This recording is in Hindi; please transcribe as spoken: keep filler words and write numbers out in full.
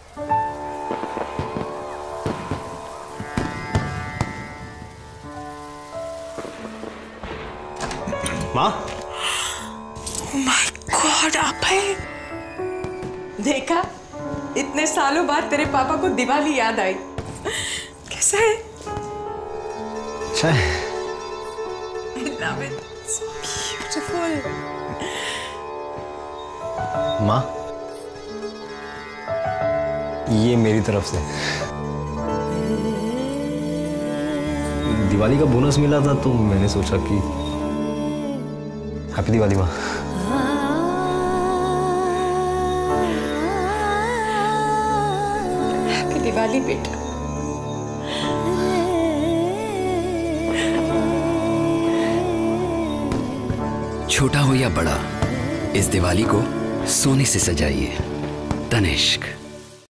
माँ, Oh my God, आप है? देखा, इतने सालों बाद तेरे पापा को दिवाली याद आई। कैसा है? अच्छा है। I love it. It's beautiful. माँ, ये मेरी तरफ से दिवाली का बोनस मिला था, तो मैंने सोचा कि हैप्पी दिवाली माँ। हैप्पी दिवाली बेटा। छोटा हो या बड़ा, इस दिवाली को सोने से सजाइए। तनिष्क।